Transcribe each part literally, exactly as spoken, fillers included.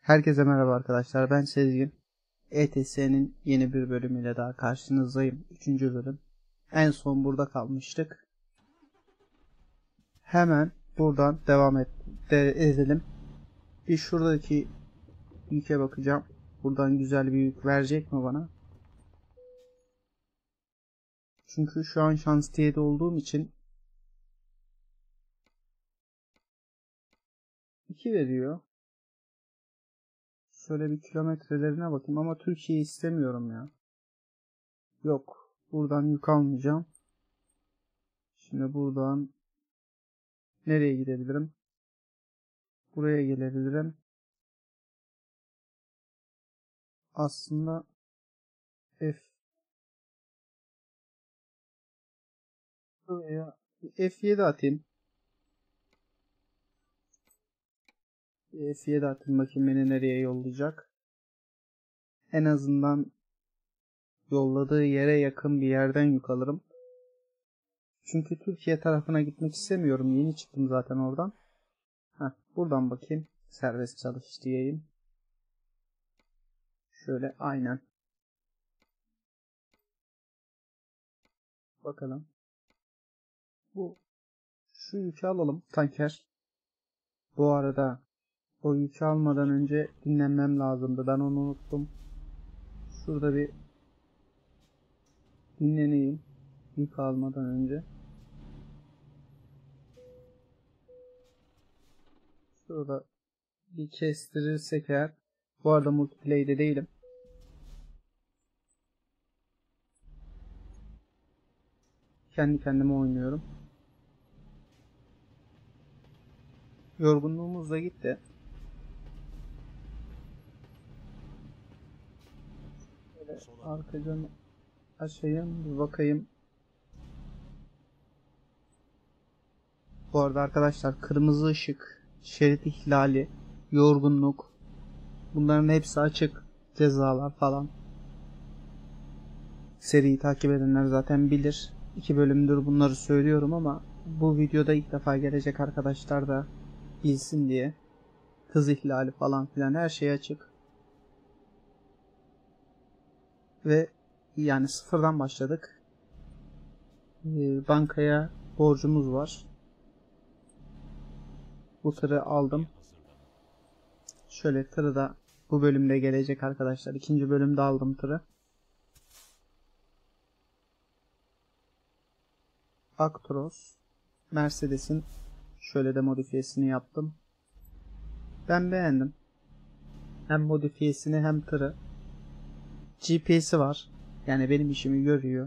Herkese merhaba arkadaşlar, ben Sezgin. E T S'nin yeni bir bölümüyle daha karşınızdayım. Üçüncü bölüm. En son burada kalmıştık. Hemen buradan devam et, de, edelim. Bir şuradaki yüke bakacağım. Buradan güzel bir yük verecek mi bana? Çünkü şu an şantiyede olduğum için iki veriyor. Şöyle bir kilometrelerine bakayım ama Türkiye'yi istemiyorum ya. Yok. Buradan yük almayacağım. Şimdi buradan nereye gidebilirim? Buraya gelebilirim. Aslında F buraya F yedi atayım. F yedi atayım bakayım beni nereye yollayacak. En azından yolladığı yere yakın bir yerden yük alırım. Çünkü Türkiye tarafına gitmek istemiyorum. Yeni çıktım zaten oradan. Heh, buradan bakayım. Serbest çalış diyeyim. Şöyle aynen. Bakalım. Bu şu yükü alalım tanker. Bu arada o yükü almadan önce dinlenmem lazımdı. Ben onu unuttum. Şurada bir dinleneyim. Yük almadan önce. Şurada bir kestirirsek eğer. Bu arada multiplay'de değilim. Kendi kendime oynuyorum. Yorgunluğumuz da gitti. Böyle arkadan açayım bir bakayım. Bu arada arkadaşlar kırmızı ışık, şerit ihlali, yorgunluk bunların hepsi açık. Cezalar falan. Seriyi takip edenler zaten bilir. İki bölümdür bunları söylüyorum ama bu videoda ilk defa gelecek arkadaşlar da bilsin diye. Hız ihlali falan filan her şey açık. Ve yani sıfırdan başladık. Ee, bankaya borcumuz var. Bu tırı aldım. Şöyle tırı da bu bölümde gelecek arkadaşlar. İkinci bölümde aldım tırı. Actros. Mercedes'in şöyle de modifiyesini yaptım. Ben beğendim. Hem modifiyesini hem tırı. G P S'i var. Yani benim işimi görüyor.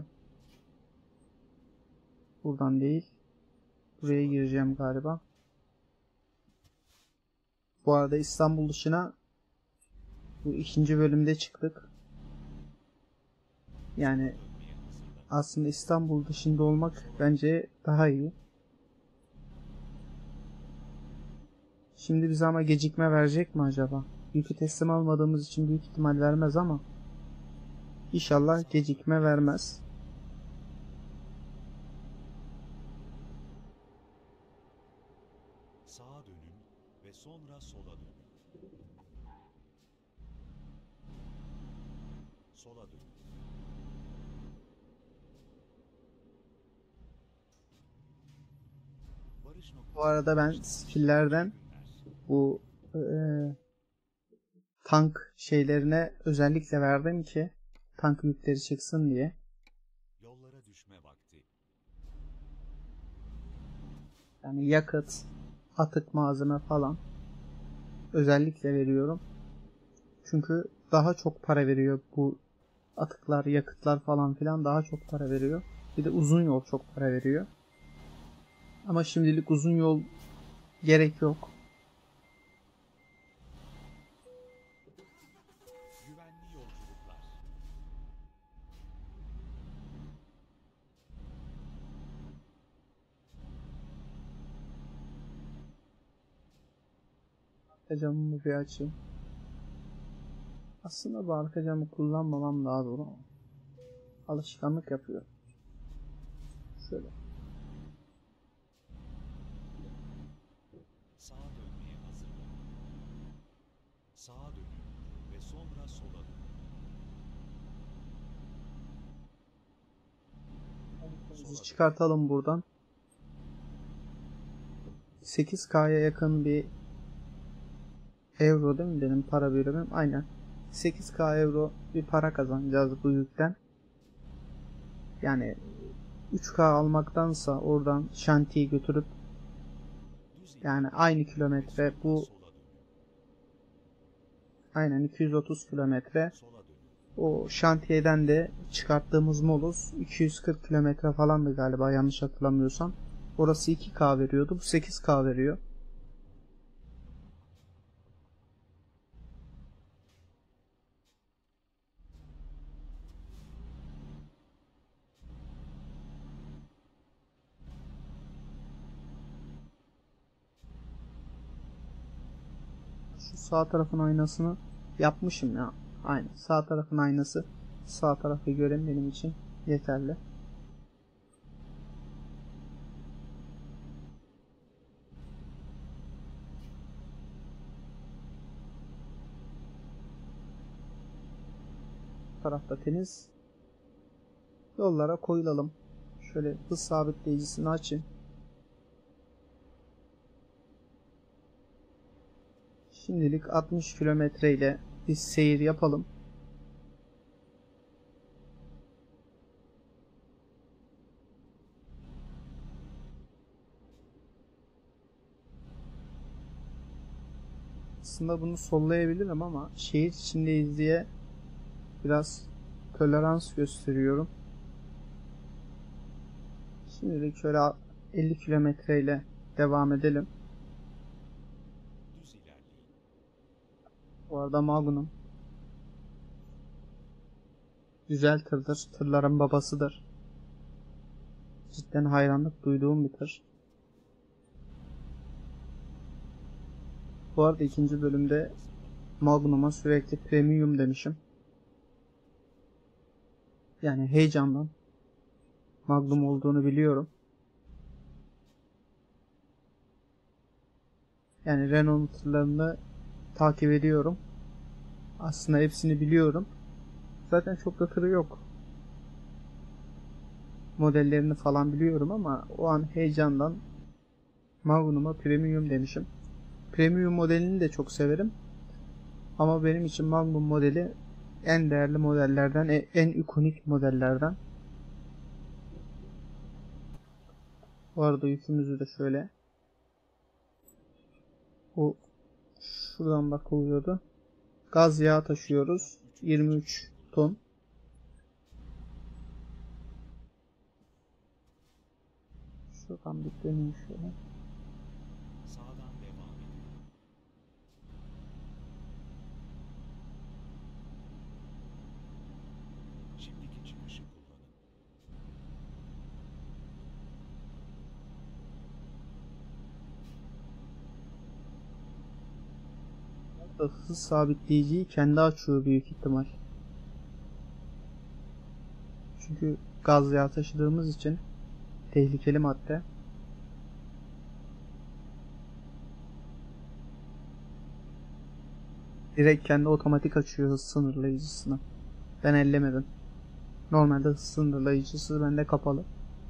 Buradan değil. Buraya gireceğim galiba. Bu arada İstanbul dışına bu ikinci bölümde çıktık. Yani aslında İstanbul dışında olmak bence daha iyi. Şimdi bize ama gecikme verecek mi acaba? Yükü teslim almadığımız için büyük ihtimal vermez ama İnşallah gecikme vermez. Sağa dönün ve sonra sola dönün. Sola dönün. Barış Bu arada ben skill'lerden bu e, tank şeylerine özellikle verdim ki tank yükleri çıksın diye. Yollara düşme vakti. Yani yakıt, atık malzeme falan özellikle veriyorum. Çünkü daha çok para veriyor bu atıklar, yakıtlar falan filan daha çok para veriyor. Bir de uzun yol çok para veriyor. Ama şimdilik uzun yol gerek yok. Güvenli yolculuklar. Arka camımı bir açayım. Aslında bu arka camı kullanmamam daha doğru ama alışkanlık yapıyor. Şöyle. Sağa dönmeye hazırlanın. Sağa dönün ve sonra sola dönün. Bizi Sola dönün. çıkartalım buradan. sekiz K'ya yakın bir euro değil mi benim para birimim? Aynen. sekiz K euro bir para kazanacağız bu yükten. Yani üç K almaktansa oradan şantiyi götürüp Düz yani ilerleyin aynı ve kilometre sonra bu sola dönün. aynen iki yüz otuz kilometre Sola dönün. o şantiyeden de çıkarttığımız moloz iki yüz kırk kilometre falandı galiba yanlış hatırlamıyorsam. Orası iki K veriyordu. Bu sekiz K veriyor. Şu sağ tarafın aynasını yapmışım ya. Aynen. Sağ tarafın aynası. Sağ tarafı gören benim için yeterli. Bu tarafta temiz. Yollara koyulalım. Şöyle hız sabitleyicisini açayım. Şimdilik altmış kilometre ile biz seyir yapalım. Aslında bunu sollayabilirim ama şehir içindeyiz diye biraz tolerans gösteriyorum. Şimdilik şöyle elli kilometre ile devam edelim. Düz ilerleyin. Bu arada Magnum güzel tırdır. Tırların babasıdır. Cidden hayranlık duyduğum bir tır. Bu arada ikinci bölümde Magnum'a sürekli premium demişim. Yani heyecandan Magnum olduğunu biliyorum. Yani Renault tırlarını takip ediyorum. Aslında hepsini biliyorum. Zaten çok da tırı yok. Modellerini falan biliyorum ama o an heyecandan Magnum'a premium demişim. Premium modelini de çok severim. Ama benim için Magnum modeli en değerli modellerden, en ikonik modellerden. Bu arada yükümüzü de şöyle. Bu şuradan bakılıyordu. Gaz yağı taşıyoruz. yirmi üç ton. Şuradan bir döneyim şöyle. Sağdan devam edin. Şimdiki çıkışı kullanın. Hız sabitleyiciyi kendi açıyor büyük ihtimal. Çünkü gaz yağı taşıdığımız için tehlikeli madde. Direkt kendi otomatik açıyor hız sınırlayıcısını. Ben ellemedim. Normalde hız sınırlayıcısı bende kapalı.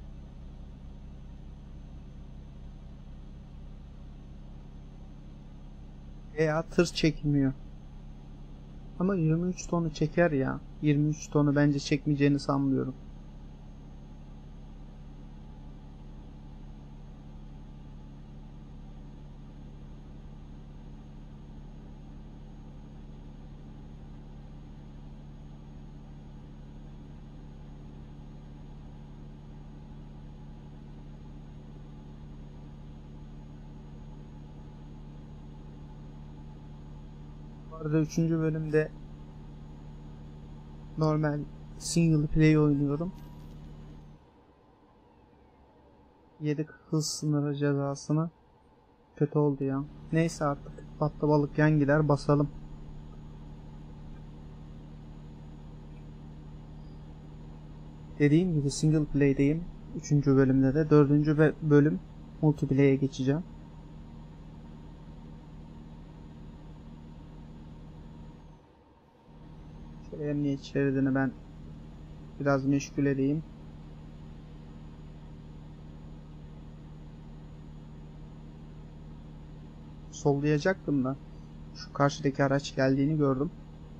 Veya tır çekmiyor. Ama yirmi üç tonu çeker ya. yirmi üç tonu bence çekmeyeceğini sanmıyorum. Bu arada üçüncü bölümde normal single play oynuyorum. Yedik hız sınırı cezasını. Kötü oldu ya. Neyse artık. Battı balık yan gider basalım. Dediğim gibi single play'deyim. Üçüncü bölümde de. Dördüncü bölüm multiplay'e geçeceğim. Şöyle emniyet şeridini ben biraz meşgul edeyim. Sollayacaktım da şu karşıdaki araç geldiğini gördüm.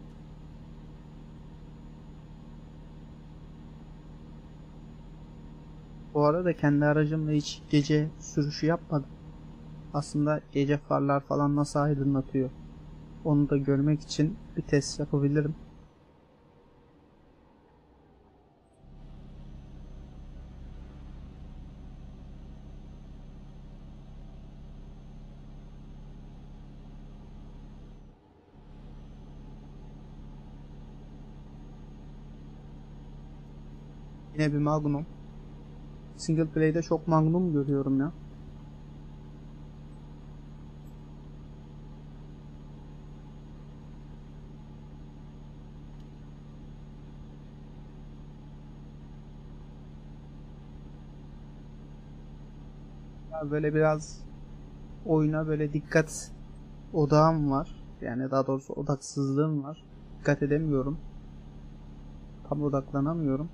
Bu arada kendi aracımla hiç gece sürüşü yapmadım. Aslında gece farlar falan nasıl aydınlatıyor onu da görmek için bir test yapabilirim. Yine bir Magnum. Single play'de çok Magnum görüyorum ya. Ya böyle biraz oyuna böyle dikkat odağım var. Yani daha doğrusu odaksızlığım var. Dikkat edemiyorum. Tam odaklanamıyorum.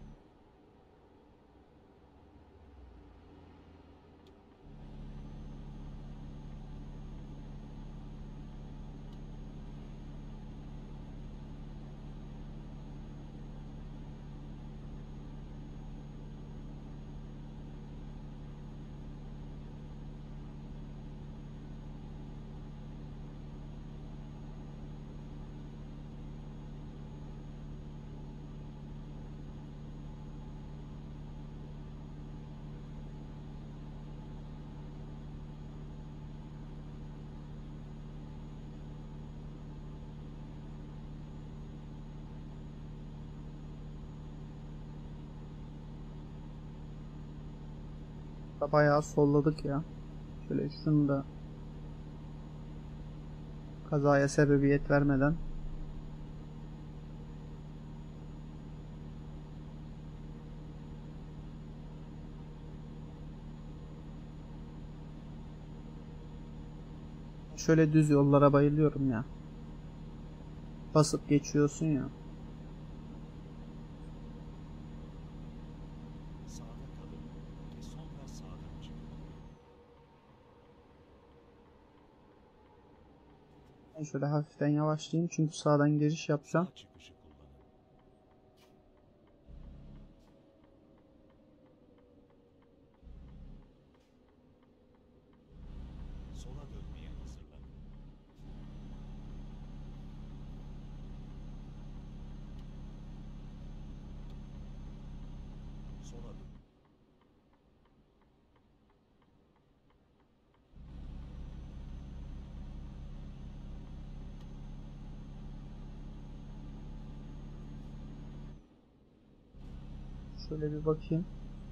Da bayağı solladık ya. Şöyle şunu da kazaya sebebiyet vermeden şöyle düz yollara bayılıyorum ya. Basıp geçiyorsun ya. Sağda kalın ve sonra sağdan çıkın. Ben şöyle hafiften yavaşlayayım çünkü sağdan giriş yapacağım. Sağ çıkışı kullanın. Sola dönmeye hazırlanın. Sola dönün. Şöyle bir bakayım.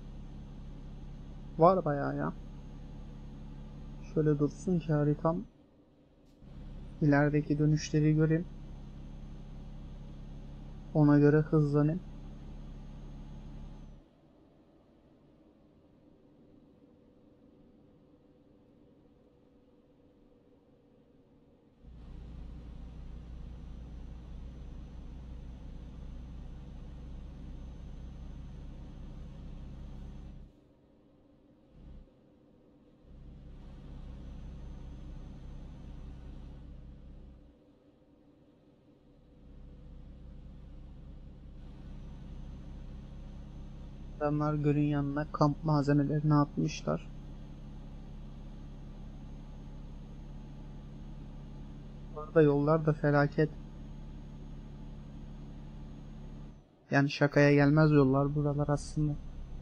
Var bayağı ya. Şöyle dursun ki haritam ilerideki dönüşleri göreyim. Ona göre hızlanayım. Adamlar gölün yanına kamp malzemelerini atmışlar. Bu arada yollar da felaket. Yani şakaya gelmez yollar buralar aslında.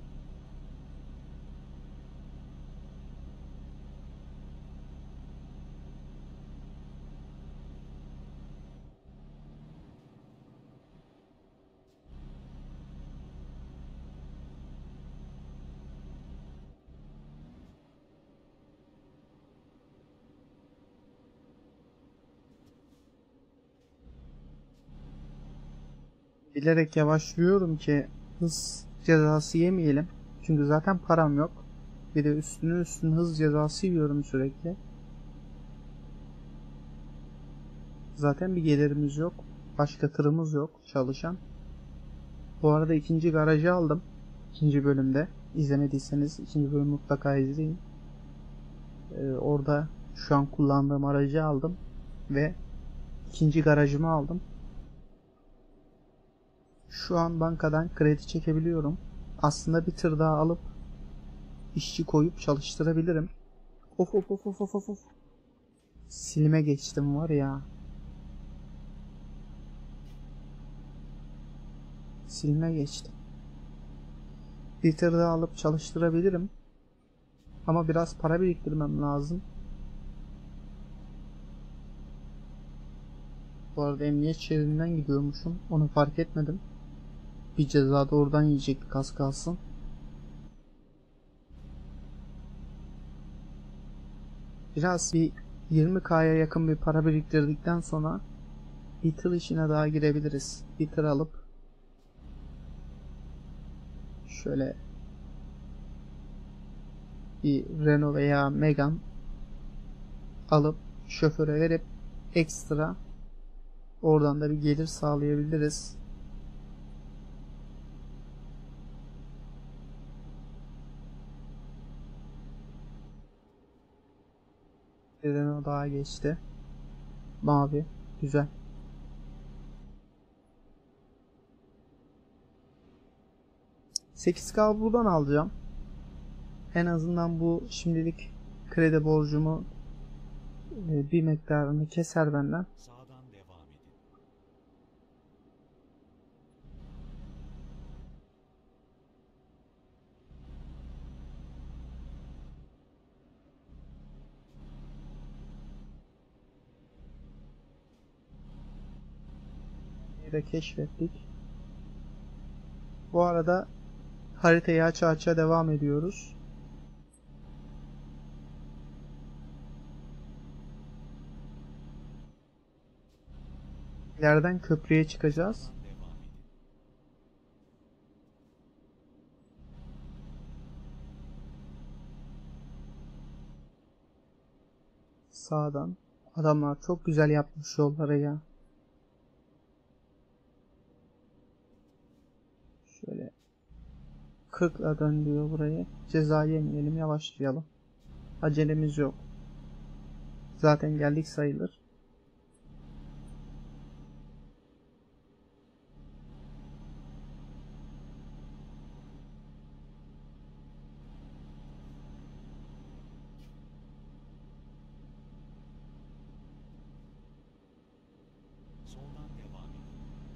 Bilerek yavaşlıyorum ki hız cezası yemeyelim. Çünkü zaten param yok. Bir de üstüne üstüne hız cezası yiyorum sürekli. Zaten bir gelirimiz yok. Başka tırımız yok çalışan. Bu arada ikinci garajı aldım. İkinci bölümde. İzlemediyseniz ikinci bölümü mutlaka izleyin. Ee, orada şu an kullandığım aracı aldım. Ve ikinci garajımı aldım. Şu an bankadan kredi çekebiliyorum. Aslında bir tır daha alıp işçi koyup çalıştırabilirim. Of of of of of of. Silime geçtim var ya. Silime geçtim. Bir tır daha alıp çalıştırabilirim. Ama biraz para biriktirmem lazım. Bu arada emniyet şeridinden gidiyormuşum. Onu fark etmedim. Bir ceza da oradan yiyecektik az kalsın. Biraz bir yirmi kaya yakın bir para biriktirdikten sonra bir tır işine daha girebiliriz. Bir tır alıp şöyle bir Renault veya Megane alıp şoföre verip ekstra oradan da bir gelir sağlayabiliriz. Bir Renault daha geçti. Mavi. Güzel. sekiz K buradan alacağım. En azından bu şimdilik kredi borcumu bir miktarını keser benden. Sağdan devam edin. Bir de keşfettik. Bu arada haritayı aça aça devam ediyoruz. İleriden köprüye çıkacağız. Sağdan devam edin. Sağdan. Adamlar çok güzel yapmış yolları ya. Şöyle kırkla dön diyor burayı. Ceza yemeyelim, yavaşlayalım. Acelemiz yok. Zaten geldik sayılır. Soldan devam edin.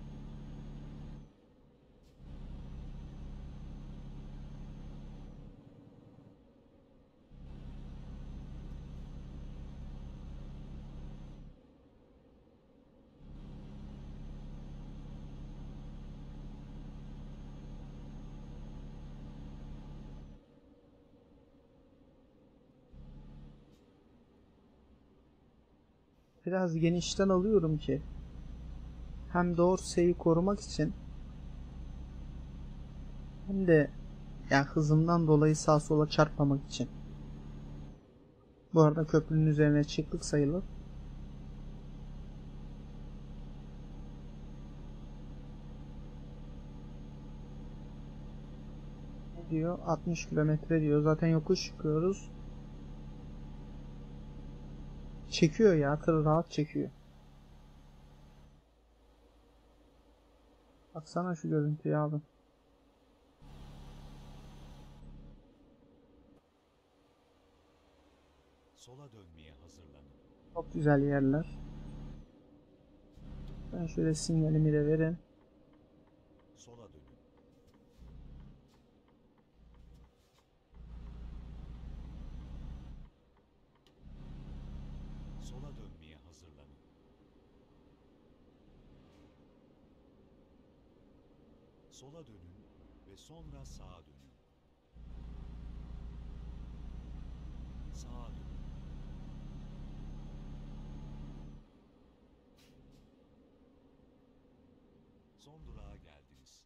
Biraz genişten alıyorum ki hem dorseyi korumak için hem de yani hızımdan dolayı sağa sola çarpmamak için. Bu arada köprünün üzerine çıktık sayılır. Ne diyor? altmış kilometre diyor. Zaten yokuş çıkıyoruz. Çekiyor ya. Tır rahat çekiyor. Baksana şu görüntüye abi. Sola dönmeye hazırlanın. Çok güzel yerler. Ben şöyle sinyalimi de verin. Sola dönün. Sola dönmeye hazırlanın. Sola dönün ve sonra sağa dönün. Sağa dönün. Son durağa geldiniz.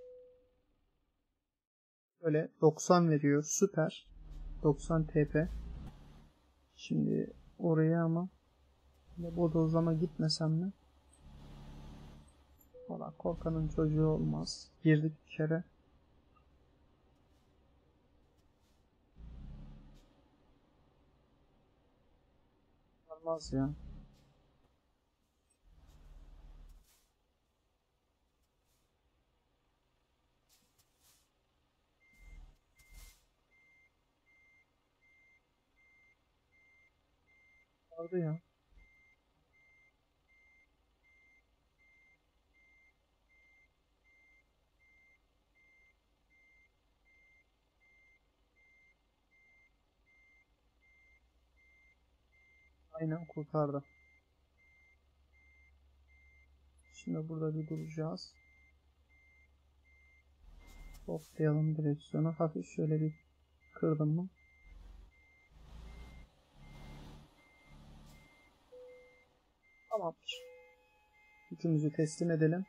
Böyle doksan veriyor. Süper. doksan T P. Şimdi oraya ama bodozlama gitmesem mi? Valla korkanın çocuğu olmaz. Girdik bir kere. Olmaz ya. Vardı ya. Aynen kurtardı. Şimdi burada bir duracağız. Toplayalım direksiyonu. Hafif şöyle bir kırdım mı? Tamamdır. Yükümüzü teslim edelim.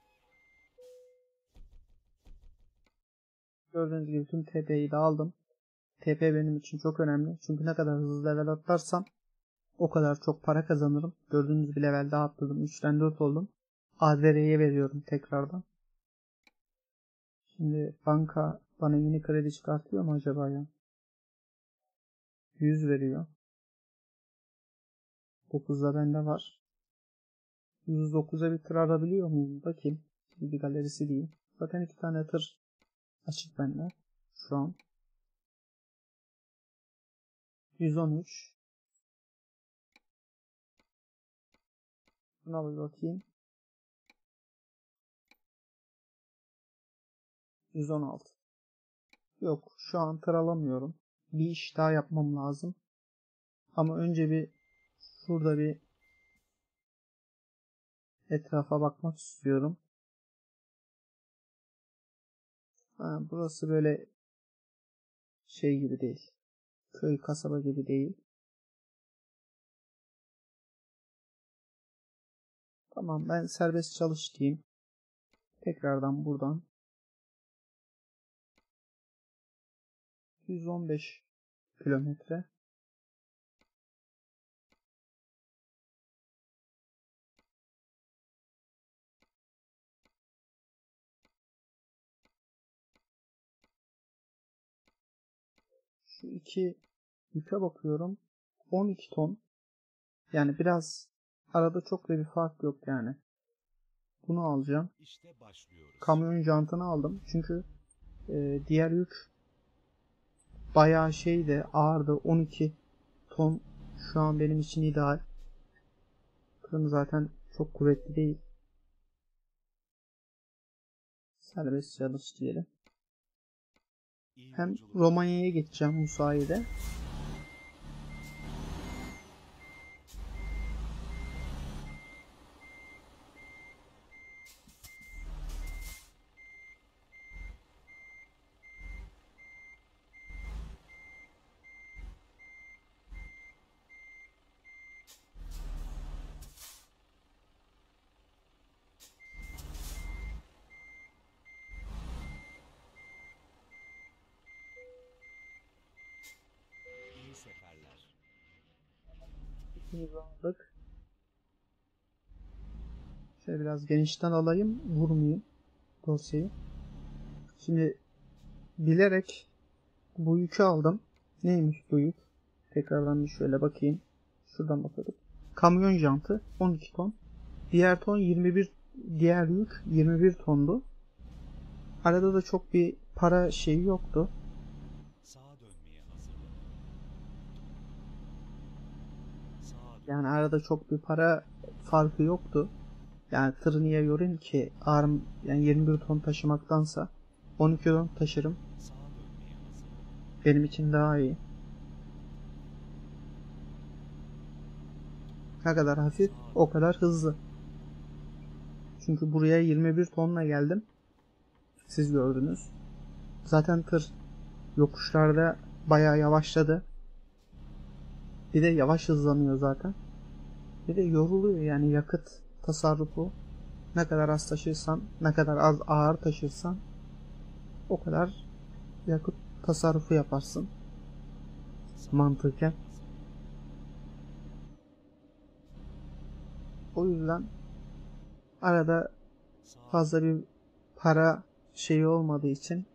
Gördüğünüz gibi tüm T P'yi de aldım. T P benim için çok önemli. Çünkü ne kadar hızlı level atlarsam o kadar çok para kazanırım. Gördüğünüz bir level daha atladım. üçten dört oldum. A D R'ye veriyorum tekrardan. Şimdi banka bana yeni kredi çıkartıyor mu acaba ya? yüz veriyor. dokuzda bende var. yüz dokuza bir tır alabiliyor muyum? Bakayım. Bir galerisi değil. Zaten iki tane tır açık bende. Şu an. yüz on üç. Buna bir bakayım. yüz on altı. Yok. Şu an tır alamıyorum. Bir iş daha yapmam lazım. Ama önce bir şurada bir etrafa bakmak istiyorum. Ha, burası böyle şey gibi değil. Köy kasaba gibi değil. Tamam, ben serbest çalış diyeyim. Tekrardan buradan yüz on beş kilometre. Şu iki yüke bakıyorum. on iki ton. Yani biraz arada çok da bir fark yok yani. Bunu alacağım. İşte başlıyoruz. Kamyon jantını aldım. Çünkü e, diğer yük bayağı şeydi, ağırdı. on iki ton şu an benim için ideal. Tırım zaten çok kuvvetli değil. Serbest çalış diyelim. İyi Hem yolculuklar. Romanya'ya geçeceğim bu sayede. İyi seferler. İkimiz aldık. Şöyle biraz genişten alayım. Vurmayayım dosyayı. Şimdi bilerek bu yükü aldım. Neymiş bu yük? Tekrardan bir şöyle bakayım. Şuradan bakalım. Kamyon jantı on iki ton. Diğer ton yirmi bir, diğer yük yirmi bir tondu. Arada da çok bir para şeyi yoktu. Sağa dönmeye hazırlanın. Sağa dön. Yani arada çok bir para farkı yoktu. Yani tırı niye yorayım ki? Ağırım yani yirmi bir ton taşımaktansa on iki ton taşırım. Sağa dönmeye hazırlanın. Benim için daha iyi. Ne kadar hafif o kadar hızlı. Çünkü buraya yirmi bir tonla geldim. Siz gördünüz. Zaten tır yokuşlarda bayağı yavaşladı. Bir de yavaş hızlanıyor zaten. Bir de yoruluyor yani yakıt tasarrufu. Ne kadar az taşırsan, ne kadar az ağır taşırsan o kadar yakıt tasarrufu yaparsın. Mantıken. O yüzden arada Sağ fazla bir para şeyi olmadığı için,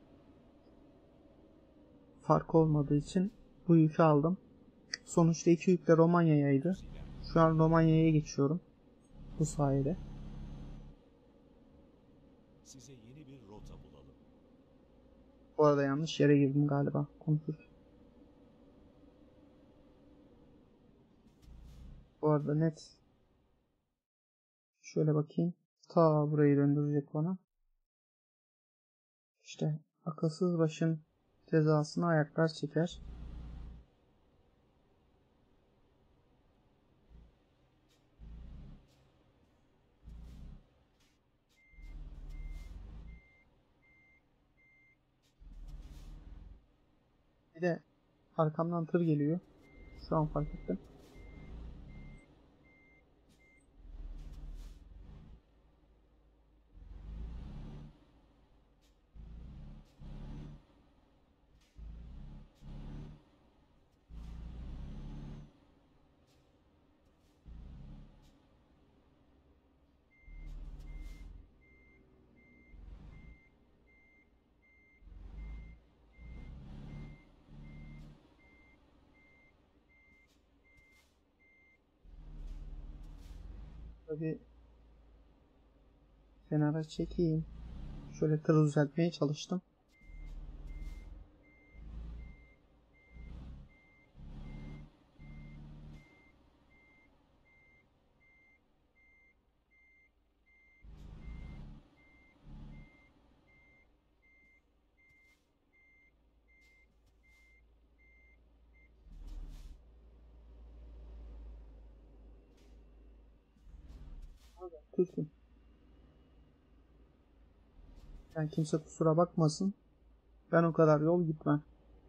fark olmadığı için bu yükü aldım. Sonuçta iki yük de Romanya'yaydı. Şu an Romanya'ya geçiyorum bu sayede. size yeni bir rota bulalım. Bu arada yanlış yere girdim galiba. Konuşurken. Bu arada net. Şöyle bakayım. Ta burayı döndürecek bana. İşte akılsız başın cezasını ayaklar çeker. Bir de arkamdan tır geliyor. Şu an fark ettim. Tabii kenara çekeyim. Şöyle tırı düzeltmeye çalıştım. Türk'üm. Yani kimse kusura bakmasın. Ben o kadar yol gitmem.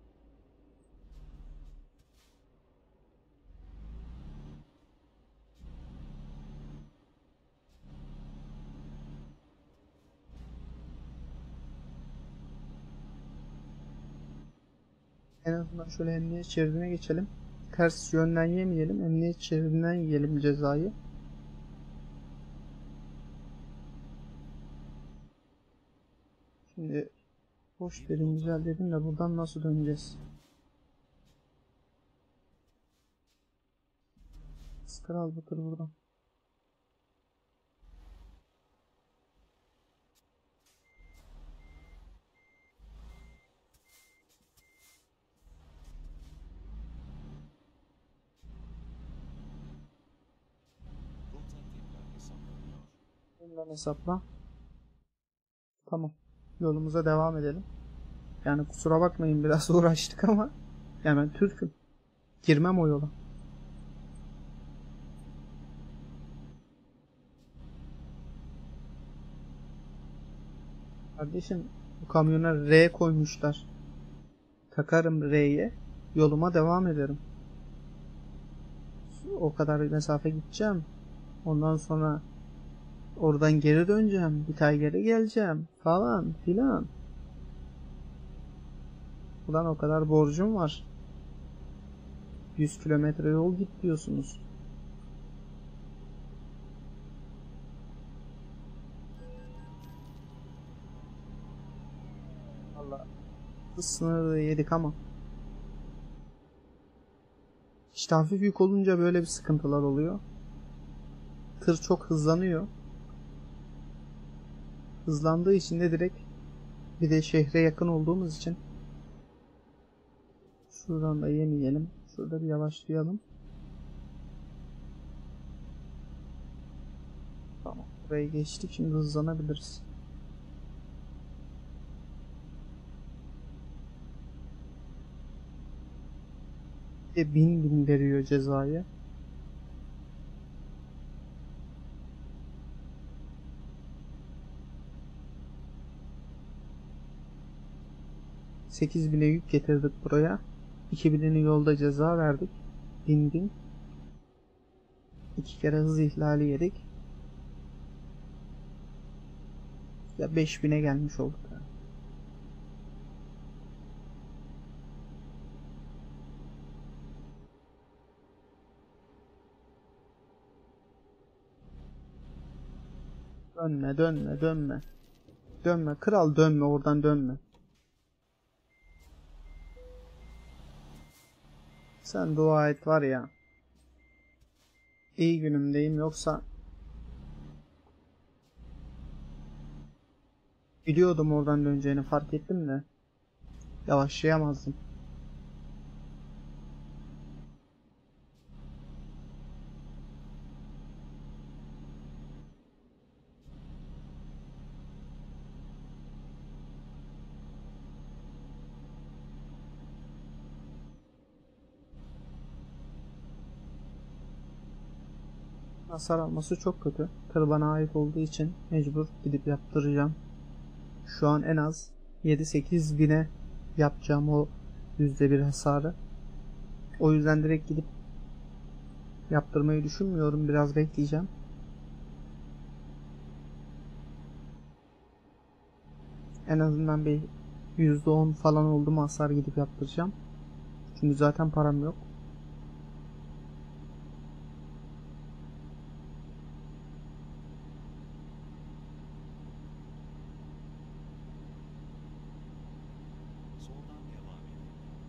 En azından şöyle emniyet şeridine geçelim. Ters yönden yemeyelim. Emniyet şeridinden yiyelim cezayı. Şimdi hoş dedim, güzel dedim de buradan nasıl döneceğiz? Kral bu tır buradan. Rota tekrar hesaplanıyor. Bundan hesapla. Tamam. Yolumuza devam edelim. Yani kusura bakmayın biraz uğraştık ama yani ben Türk'üm. Girmem o yola. Kardeşim bu kamyona R koymuşlar. Takarım R'ye. Yoluma devam ederim. O kadar mesafe gideceğim. Ondan sonra oradan geri döneceğim. Bir ay geri geleceğim. Falan filan. Ulan o kadar borcum var. yüz kilometre yol git diyorsunuz. Valla hız sınırı yedik ama. İşte hafif yük olunca böyle bir sıkıntılar oluyor. Tır çok hızlanıyor. Hızlandığı için de direkt, bir de şehre yakın olduğumuz için şuradan da yemeyelim. Şurada bir yavaşlayalım. Tamam. Burayı geçtik. Şimdi hızlanabiliriz. Bir bin bin veriyor cezayı. sekiz bine yük getirdik buraya. iki binini yolda ceza verdik. bin bin. iki kere hız ihlali yedik. Ya beş bine gelmiş olduk. Yani. Dönme dönme dönme. Dönme kral, dönme oradan, dönme. Sen dua et var ya. İyi günümdeyim, yoksa biliyordum oradan döneceğini, fark ettim de yavaşlayamazdım. Hasar alması çok kötü. Tır bana ait olduğu için mecbur gidip yaptıracağım. Şu an en az yedi sekiz bine yapacağım o yüzde bir hasarı. O yüzden direkt gidip yaptırmayı düşünmüyorum. Biraz bekleyeceğim. En azından bir yüzde on falan oldu mu hasar gidip yaptıracağım. Çünkü zaten param yok. Soldan devam edin.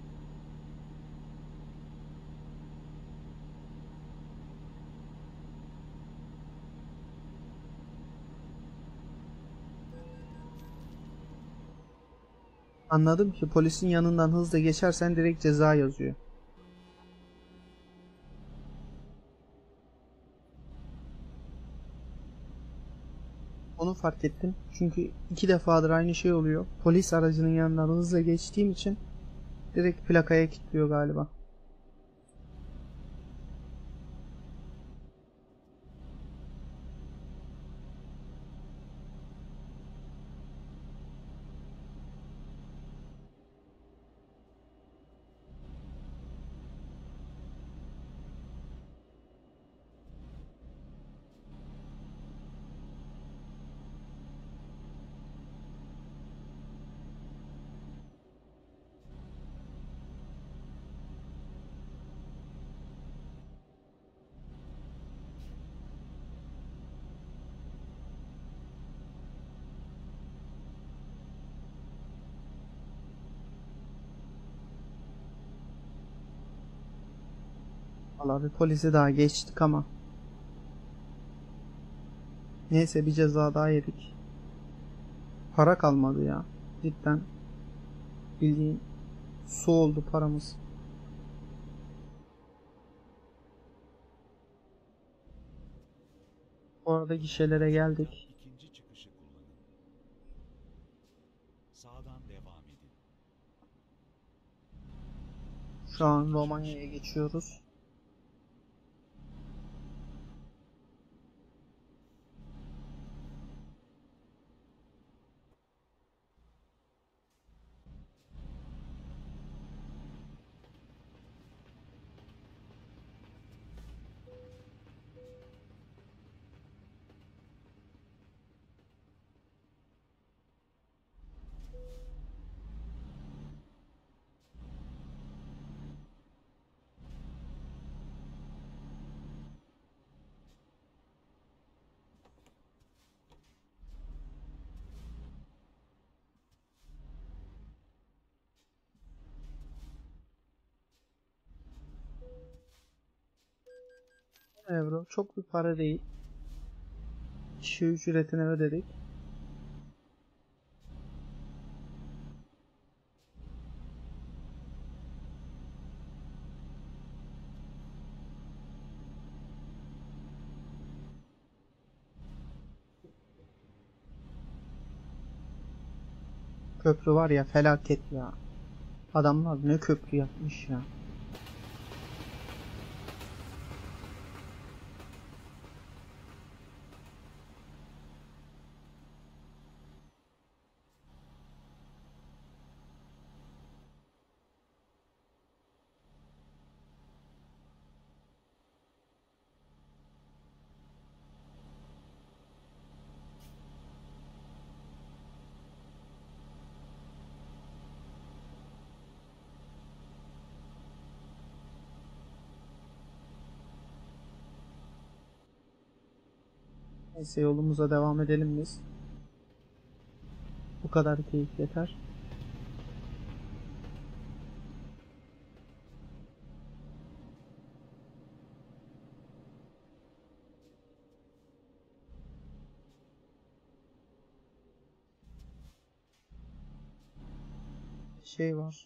Anladım ki polisin yanından hızla geçersen direkt ceza yazıyor. Onu fark ettim. Çünkü iki defadır aynı şey oluyor. Polis aracının yanından hızla geçtiğim için direkt plakaya kilitliyor galiba. Vallahi bir polisi daha geçtik ama. Neyse, bir ceza daha yedik. Para kalmadı ya. Cidden bildiğin su oldu paramız. Bu arada gişelere geldik. İkinci çıkışı kullanın. Sağdan devam edin. Şu an Romanya'ya geçiyoruz. Euro çok bir para değil. Kişi ücretini ödedik. Köprü var ya, felaket ya. Adamlar ne köprü yapmış ya. Neyse yolumuza devam edelim biz. Bu kadar keyif yeter. Şey var.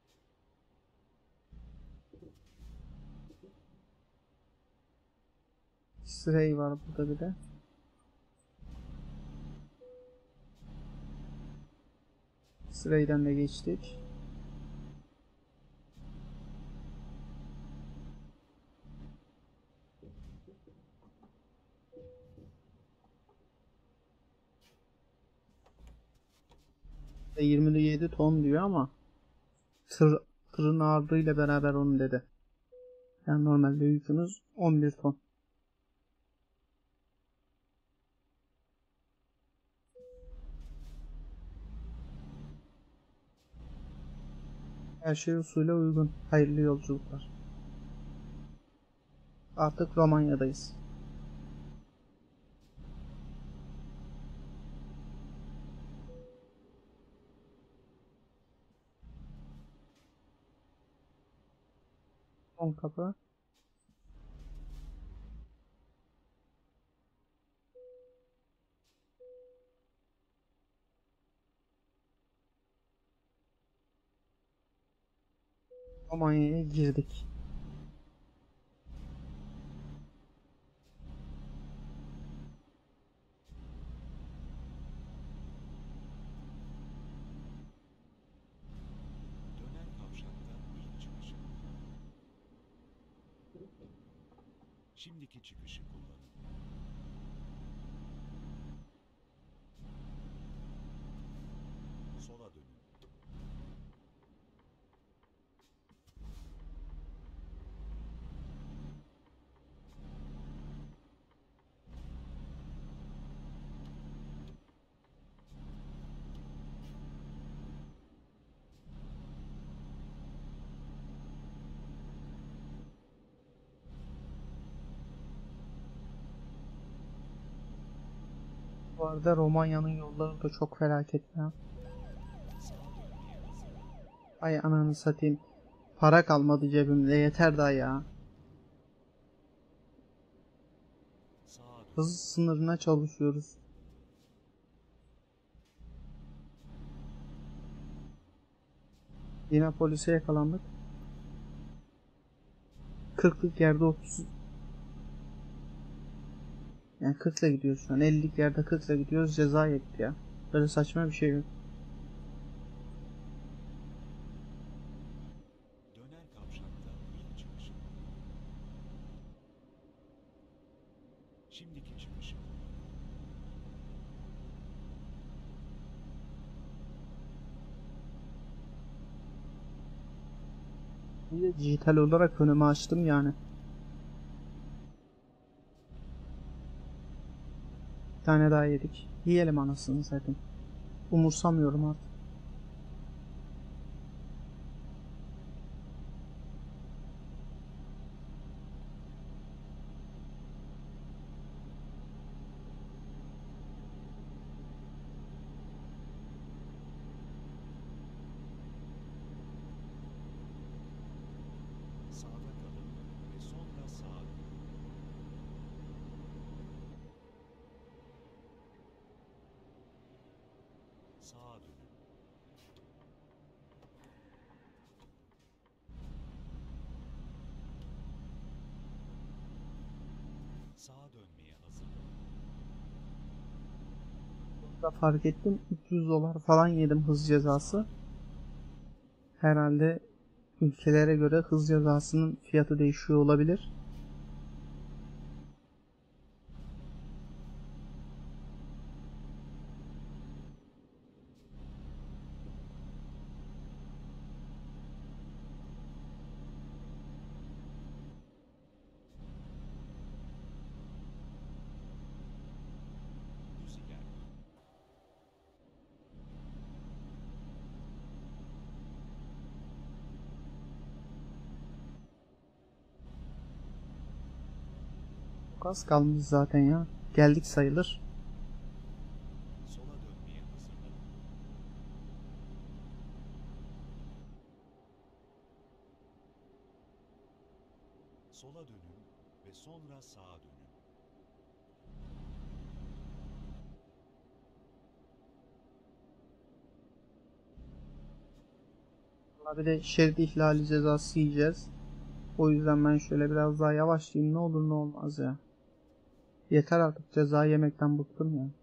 Stray var burada bir de. Stray'den de geçtik. yirmi yedi ton diyor ama tır, tırın ağırlığıyla beraber onu dedi. Yani normalde yükümüz on bir ton. Her şey usule uygun. Hayırlı yolculuklar. Artık Romanya'dayız. Son kapı. Romanya'ya girdik. Dönen kavşakta ilk çıkışı. Şimdiki çıkışı kullanın. Sola dönün. Bu arada Romanya'nın yolları da çok felaket ya. Sağa dönmeye hazırlanın. Ay ananı satayım. Para kalmadı cebimde, yeter daha ya. Sağa dönün. Hız sınırına çalışıyoruz. Yine polise yakalandık. kırklık yerde otuz. Yani kırkla gidiyoruz şu an. ellilik yerde kırkla gidiyoruz, ceza yedik ya. Böyle saçma bir şey yok. Döner kavşakta ilk çıkışı. Şimdiki çıkışı kullanın. Bir de dijital olarak önümü açtım yani. Bir tane daha yedik. Yiyelim anasını zaten. Umursamıyorum artık. Sağda kalın ve sonra sağa dönün. Sağa dönün. Sağa dönmeye hazırlanın. Da fark ettim, üç yüz dolar falan yedim hız cezası. Herhalde ülkelere göre hız cezasının fiyatı değişiyor olabilir. Düz ilerleyin. Çok az kalmış zaten ya. geldik sayılır. Sola dönmeye hazırlanın. Sola dönün ve sonra sağa dönün. Bir de şerit ihlali cezası yiyeceğiz. O yüzden ben şöyle biraz daha yavaşlayayım. Ne olur ne olmaz ya. Yeter artık, ceza yemekten bıktım ya.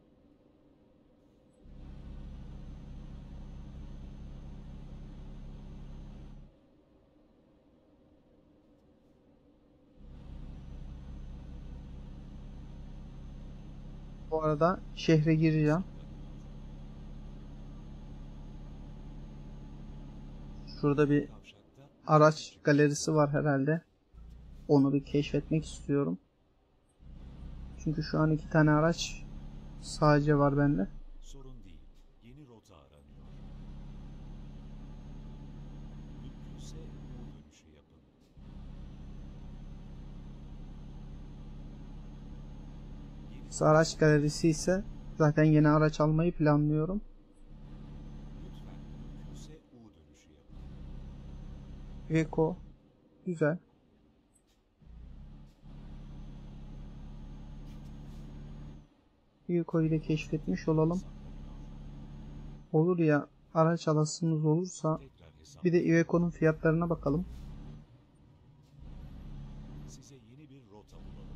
Bu arada şehre gireceğim. Şurada bir Kavşakta araç galerisi var herhalde. Onu bir keşfetmek istiyorum. Çünkü şu an iki tane araç sadece var bende. sorun değil. Yeni rota aranıyor. Mümkünse U dönüşü yapın. Geri Araç galerisi ise zaten yeni araç almayı planlıyorum. lütfen mümkünse U dönüşü yapın. Iveco güzel. Iveco'yu da keşfetmiş olalım. Olur ya, araç alasımız olursa Tekrar hesap. bir de Iveco'nun fiyatlarına bakalım. Size yeni bir rota bulalım.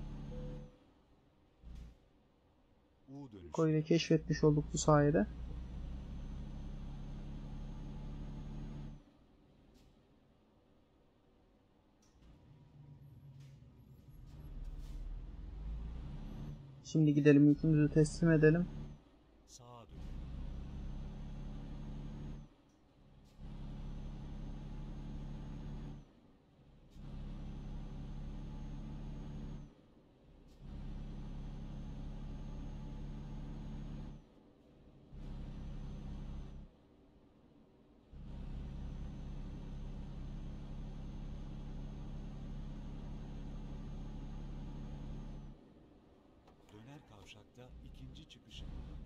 U dönüşü Iveco'yu da yapın. keşfetmiş olduk bu sayede. Şimdi gidelim, yükümüzü teslim edelim. Sağa dönün. Döner kavşakta ikinci çıkışı kullanın.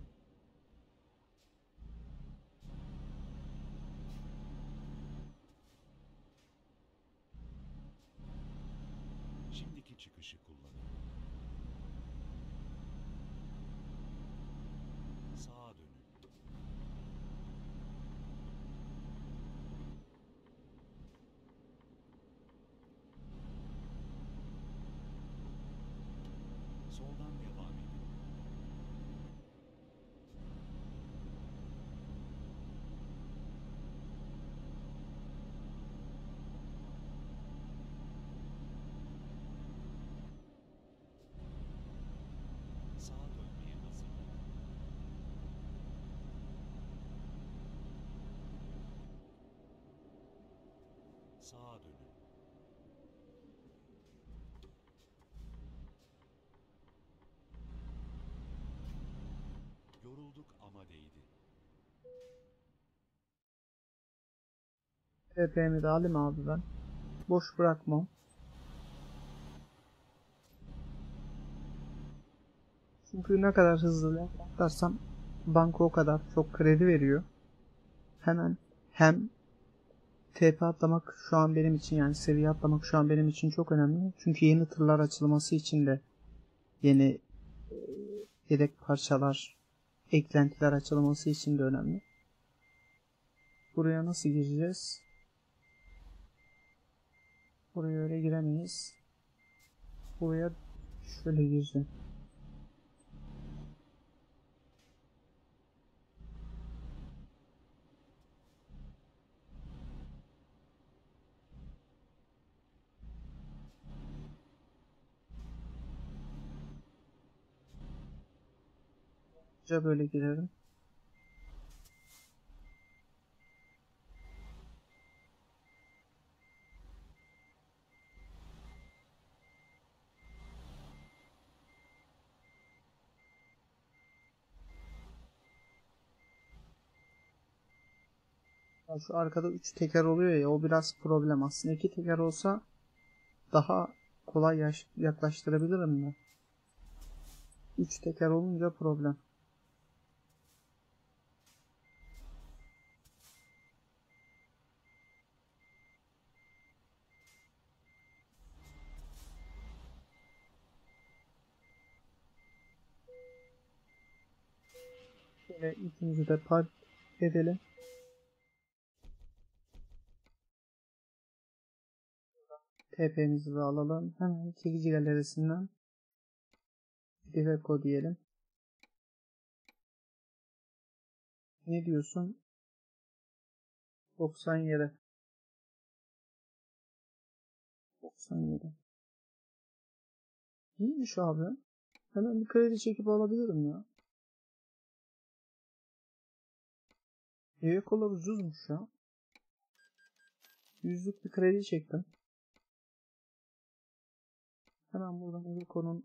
Şimdiki çıkışı kullanın. Sağa dönün. Soldan devam edin. Sağa dönmeye hazırlanın. Sağa dönün. Yorulduk ama değdi. T P'mi de alayım abi ben. Boş bırakmam. Çünkü ne kadar hızlı yaparsam banka o kadar çok kredi veriyor. Hemen hem T P atlamak şu an benim için, yani seviye atlamak şu an benim için çok önemli. Çünkü yeni tırlar açılması için de yeni e, yedek parçalar, eklentiler açılması için de önemli. Buraya nasıl gireceğiz? Buraya öyle giremeyiz. Buraya şöyle gireceğim. Böyle girerim. Ya şu arkada üç teker oluyor ya, o biraz problem aslında. iki teker olsa daha kolay yaklaştırabilirim ben. Üç teker olunca problem. Şöyle ikimizi de park edelim. T P'mizi de alalım. Hemen çekici galerisinden Iveco diyelim. Ne diyorsun? doksan yedi. doksan yedi. İyiymiş abi. Hemen bir kredi çekip alabilirim ya. Iveco'lar ucuzmuş ya. Yüzlük bir kredi çektim. Hemen buradan Iveco'nun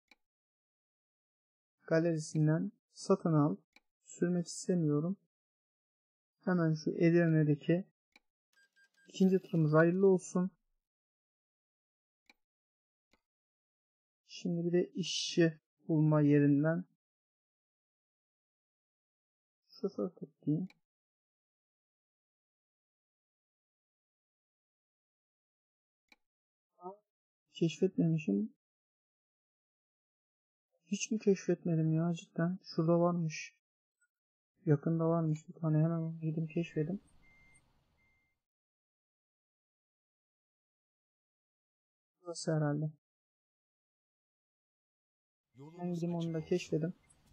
galerisinden satın al. Sürmek istemiyorum. Hemen şu Edirne'deki ikinci tırımız hayırlı olsun. Şimdi bir de işçi bulma yerinden şoför tutayım. Keşfetmemişim. Hiç mi keşfetmedim ya cidden? Şurada varmış. Yakında varmış bir tane. Hemen gidip keşfedim. Burası herhalde. Ben Yolunuz gideyim onu açık da olsun. keşfedim.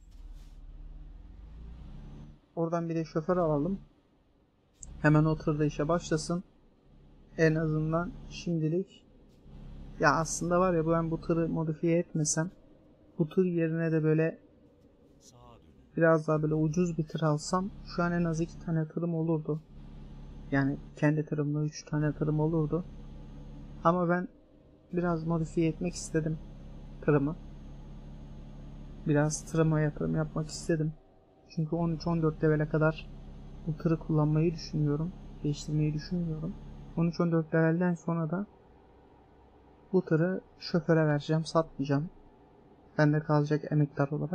Oradan bir de şoför alalım. Hemen o tırda işe başlasın. En azından şimdilik. Ya aslında var ya ben bu tırı modifiye etmesem. Bu tır yerine de böyle Sağa dönün. biraz daha böyle ucuz bir tır alsam. Şu an en az iki tane tırım olurdu. Yani kendi tırımla üç tane tırım olurdu. Ama ben biraz modifiye etmek istedim tırımı. Biraz tırıma yatırım yapmak istedim. Çünkü on üç on dört levele kadar bu tırı kullanmayı düşünüyorum. Değiştirmeyi düşünmüyorum. on üç on dört levelden sonra da bu tırı şoföre vereceğim, satmayacağım. Bende kalacak emektar olarak.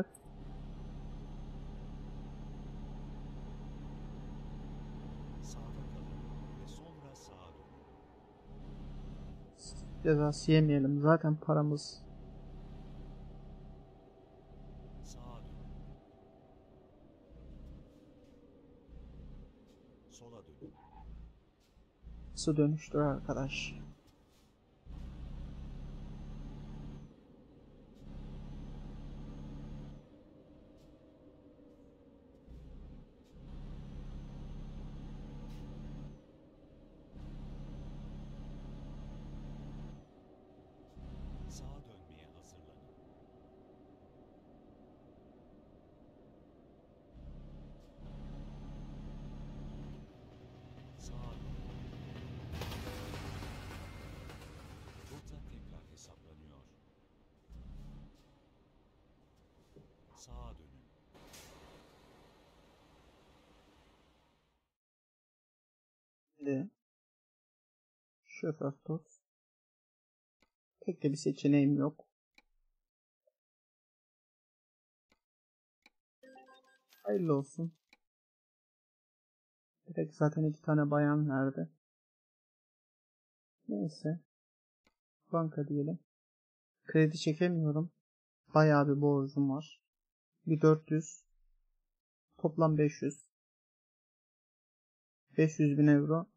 Sağda kalın ve sonra sağa dönün. Cezası yemeyelim. Zaten paramız Sağa dönün. Sola dönün. su dönüştür arkadaş. Sağa dönmeye hazırlanın. Sağa dönün. Rota tekrar hesaplanıyor. Sağa dönün. Şimdi şoför tut. Pek de bir seçeneğim yok. Hayırlı olsun. Direkt zaten iki tane bayan verdi. Neyse. Banka diyelim. Kredi çekemiyorum. Bayağı bir borcum var. Bir dört yüz. Toplam beş yüz. beş yüz bin euro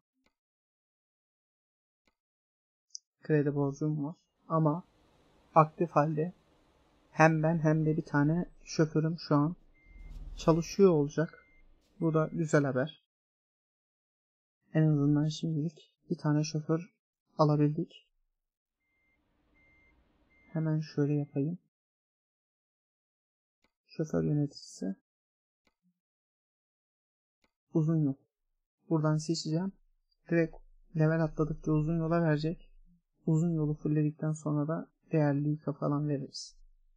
kredi borcum var. Ama aktif halde hem ben hem de bir tane şoförüm şu an çalışıyor olacak. Bu da güzel haber. En azından şimdilik bir tane şoför alabildik. Hemen şöyle yapayım. Şoför yöneticisi. Uzun yol. Buradan seçeceğim. Direkt level atladıkça uzun yola verecek. Uzun yolu fullledikten sonra da değerli yıka falan veririz.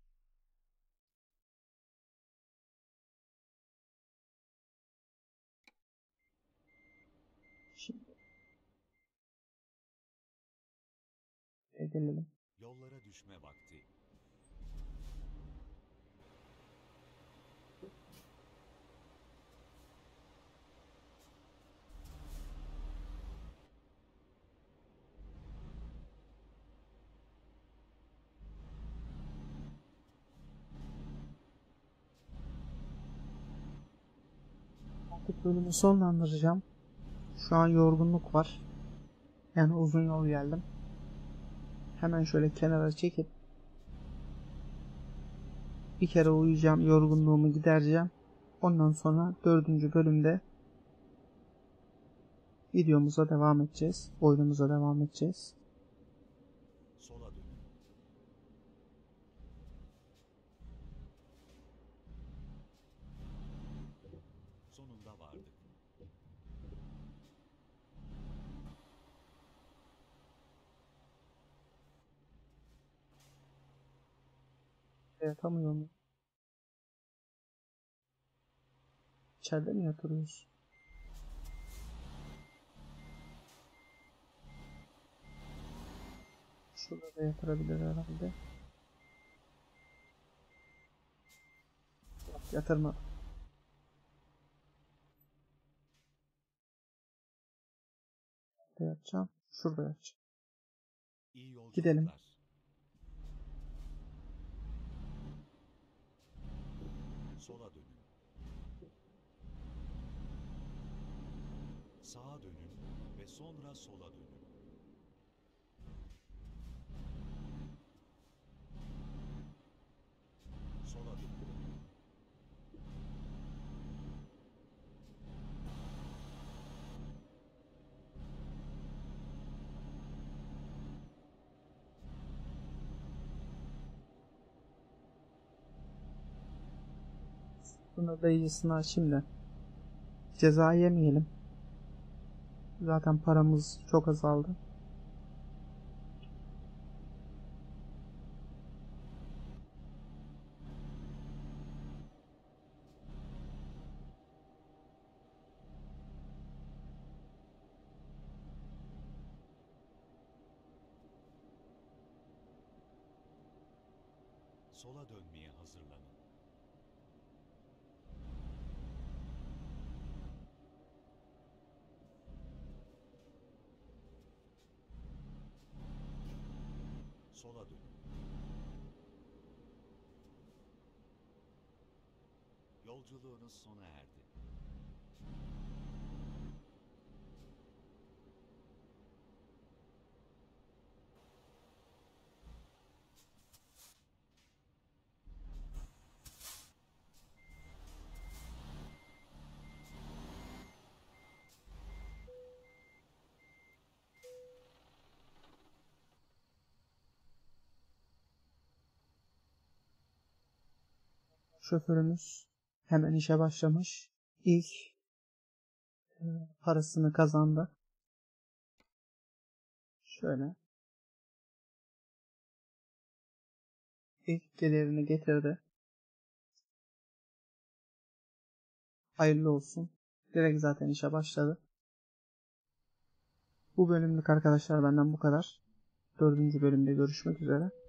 Şimdi gelelim. Yollara düşme vakti. Artık bölümü sonlandıracağım. Şu an yorgunluk var. Yani uzun yol geldim. Hemen şöyle kenara çekip bir kere uyuyacağım, yorgunluğumu gidereceğim. Ondan sonra dördüncü bölümde videomuza devam edeceğiz. Oyunumuza devam edeceğiz. Sola dönün. Sonunda vardık. Yatamıyorum. İçeride mi yatırıyoruz? Şurada da yatırabilir herhalde. Yok, yatırma. Nerede yatacağım? Şurada yatacağım. İyi yolculuklar. Gidelim. Sola dönün. Sağa dönün ve sonra sola dönün. Sola dönün. Buna dayısını açayım da ceza yemeyelim. Zaten paramız çok azaldı. Sola dönmeye hazırlanın. Sola dönün. Yolculuğunuz sona erdi. Şoförümüz hemen işe başlamış. İlk e, parasını kazandı. Şöyle. İlk gelirini getirdi. Hayırlı olsun. Direkt zaten işe başladı. Bu bölümlük arkadaşlar benden bu kadar. Dördüncü bölümde görüşmek üzere.